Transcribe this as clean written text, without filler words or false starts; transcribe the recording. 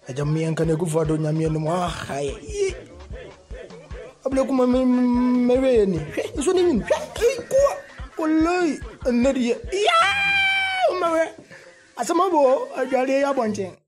a jamian kan go for do nyame no ah hai abule kuma me we ni so ni min ko wallahi annabi ya mawe asama bo ajale ya bonchen